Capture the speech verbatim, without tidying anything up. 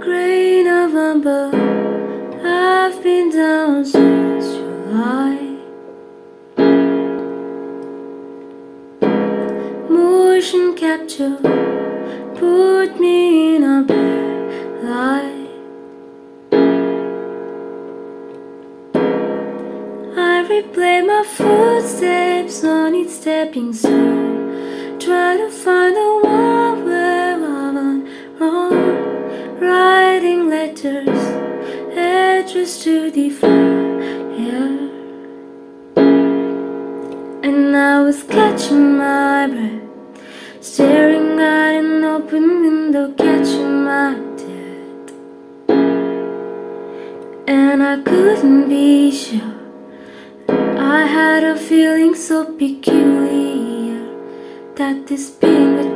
Grey November, I've been down since July. Motion capture put me in a bad light. I replay my footsteps on each stepping stone, trying to find the one where I went wrong. Writing letters addressed to the fire, and I was catching my breath, staring at an open window, catching my breath. And I couldn't be sure. I had a feeling so peculiar that this being